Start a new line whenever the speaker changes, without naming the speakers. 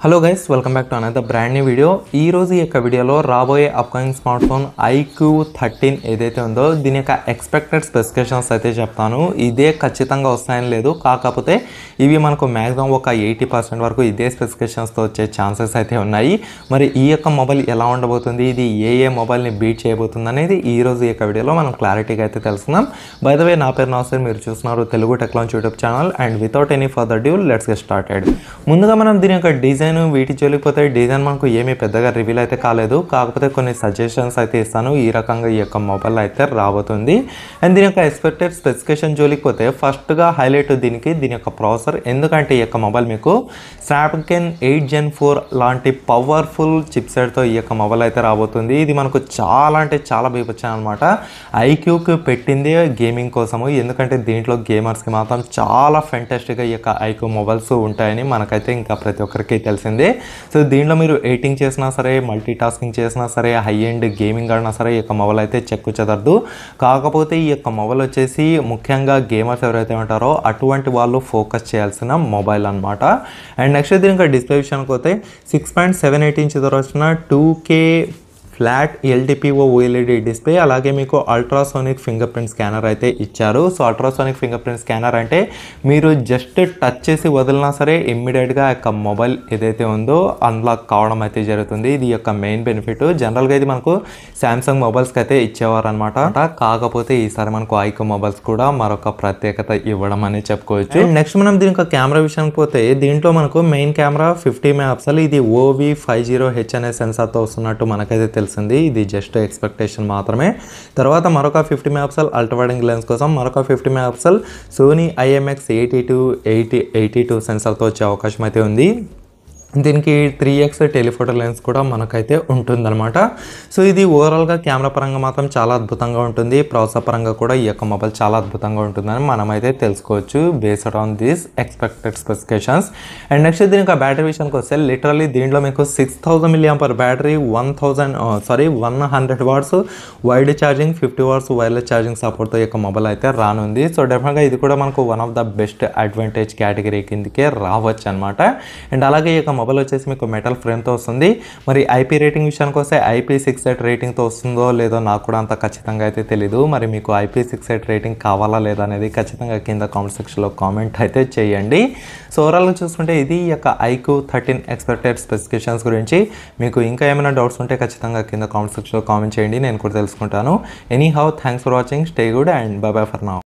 Hello guys, welcome back to another brand new video. ఈ రోజు ఈ యొక్క వీడియోలో రాబోయే అప్కమింగ్ స్మార్ట్ ఫోన్ iQOO13 ఏదైతే ఉందో దీని యొక్క ఎక్స్పెక్టెడ్ స్పెసిఫికేషన్స్ అయితే చెప్తాను. ఇదే ఖచ్చితంగా వస్తాయని లేదు, కాకపోతే ఇవి మనకు మ్యాక్సిమం ఒక 80% వరకు ఇదే స్పెసిఫికేషన్స్తో వచ్చే ఛాన్సెస్ అయితే ఉన్నాయి. మరి ఈ యొక్క మొబైల్ ఎలా ఉండబోతుంది, ఇది ఏ మొబైల్ని బీట్ చేయబోతుంది అనేది ఈ రోజు ఈ యొక్క వీడియోలో మనం క్లారిటీగా అయితే తెలుసుకుందాం. బై ద వే, నా పేరు నాసర్, మీరు చూస్తున్నారు Telugu technology YouTube channel. And without any further due let's get started. ముందుగా మనం దీని యొక్క డిజైన్ వీటి జోలిపోతే డిజైన్ మనకు ఏమీ పెద్దగా రివీల్ అయితే కాలేదు, కాకపోతే కొన్ని సజెషన్స్ అయితే ఇస్తాను. ఈ రకంగా ఈ యొక్క మొబైల్ అయితే రాబోతుంది. అండ్ దీని యొక్క ఎక్స్పెక్టెడ్ స్పెసిఫికేషన్ జోలికి పోతే ఫస్ట్గా హైలైట్ దీని యొక్క ప్రాసెసర్. ఎందుకంటే ఈ యొక్క మొబైల్ మీకు స్నాప్డ్రాగన్ 8 Gen 4 లాంటి పవర్ఫుల్ చిప్సెట్తో ఈ యొక్క మొబైల్ అయితే రాబోతుంది. ఇది మనకు చాలా అంటే చాలా బీపొచ్చాను అనమాట. iQOOకి పెట్టింది గేమింగ్ కోసము, ఎందుకంటే దీంట్లో గేమర్స్కి మాత్రం చాలా ఫెంటాస్టిక్గా ఈ యొక్క iQOO మొబైల్స్ ఉంటాయని మనకైతే ఇంకా ప్రతి ఒక్కరికి తెలిసిందే. సో దీంట్లో మీరు ఎడిటింగ్ చేసినా సరే, మల్టీ టాస్కింగ్ చేసినా సరే, హై ఎండ్ గేమింగ్ ఆడినా సరే ఈ యొక్క మొబైల్ అయితే చెక్కు చెదరదు. కాకపోతే ఈ యొక్క మొబైల్ వచ్చేసి ముఖ్యంగా గేమర్స్ ఎవరైతే ఉంటారో అటువంటి వాళ్ళు ఫోకస్ చేయాల్సిన మొబైల్ అనమాట. అండ్ నెక్స్ట్ దీని యొక్క డిస్ప్లే విషయానికి పోతే 6.78 ఇంచ్ ధర వచ్చిన 2K flat LTPO OLED display, అలాగే మీకు అల్ట్రాసోనిక్ ఫింగర్ ప్రింట్ స్కానర్ అయితే ఇచ్చారు. So ultrasonic fingerprint scanner అంటే మీరు జస్ట్ టచ్ చేసి వదిలినా సరే ఇమ్మీడియట్గా యొక్క మొబైల్ ఏదైతే ఉందో అన్లాక్ కావడం అయితే జరుగుతుంది. ఇది యొక్క మెయిన్ బెనిఫిట్. జనరల్గా ఇది మనకు శాంసంగ్ మొబైల్స్కి అయితే ఇచ్చేవారు అనమాట. కాకపోతే ఈసారి మనకు iQOO మొబైల్స్ కూడా మరొక ప్రత్యేకత ఇవ్వడం అని చెప్పుకోవచ్చు. నెక్స్ట్ మనం దీని యొక్క కెమెరా విషయానికి పోతే దీంట్లో మనకు మెయిన్ కెమెరా 50 MP, ఇది OV50H అనే సెన్సార్తో వస్తున్నట్టు మనకైతే తెలిసింది. ఇది జస్ట్ ఎక్స్పెక్టేషన్ మాత్రమే. తర్వాత మరొక 50 MP ultra wide angle lens కోసం మరొక 50 MP సోనీ IMX82 సెన్సార్తో వచ్చే అవకాశం అయితే ఉంది. దీనికి 3x టెలిఫోటో లెన్స్ కూడా మనకైతే ఉంటుందన్నమాట. సో ఇది ఓవరాల్గా కెమెరా పరంగా మాత్రం చాలా అద్భుతంగా ఉంటుంది. ప్రాసెసర్ పరంగా కూడా ఈ యొక్క మొబైల్ చాలా అద్భుతంగా ఉంటుందని మనమైతే తెలుసుకోవచ్చు based on these expected specifications. And next దీని యొక్క బ్యాటరీ విషయానికి వస్తే లిటరల్లీ దీంట్లో మీకు 6000 mAh battery, 100 watts wired charging, 50 watts wireless charging సపోర్ట్తో ఈ యొక్క మొబైల్ అయితే రానుంది. సో డెఫినెట్గా ఇది కూడా మనకు one of the best advantage category కిందకే రావచ్చు అనమాట. అండ్ అలాగే ఈ యొక్క మొబైల్ వచ్చేసి మీకు మెటల్ ఫ్రేమ్తో వస్తుంది. మరి IP రేటింగ్ విషయానికి వస్తే IP68 రేటింగ్తో వస్తుందో లేదో నాకు కూడా అంత ఖచ్చితంగా అయితే తెలీదు. మరి మీకు IP68 రేటింగ్ కావాలా లేదా అనేది ఖచ్చితంగా కింద కామెంట్ సెక్షన్లో కామెంట్ అయితే చేయండి. సో ఓవరాల్గా చూసుకుంటే ఇది ఈ యొక్క iQOO13 ఎక్స్పెక్టెడ్ స్పెసిఫికేషన్స్ గురించి. మీకు ఇంకా ఏమైనా డౌట్స్ ఉంటే ఖచ్చితంగా కింద కామెంట్ సెక్షన్లో కామెంట్ చేయండి, నేను కూడా తెలుసుకుంటాను. Anyhow, thanks for watching, stay good and bye bye for now.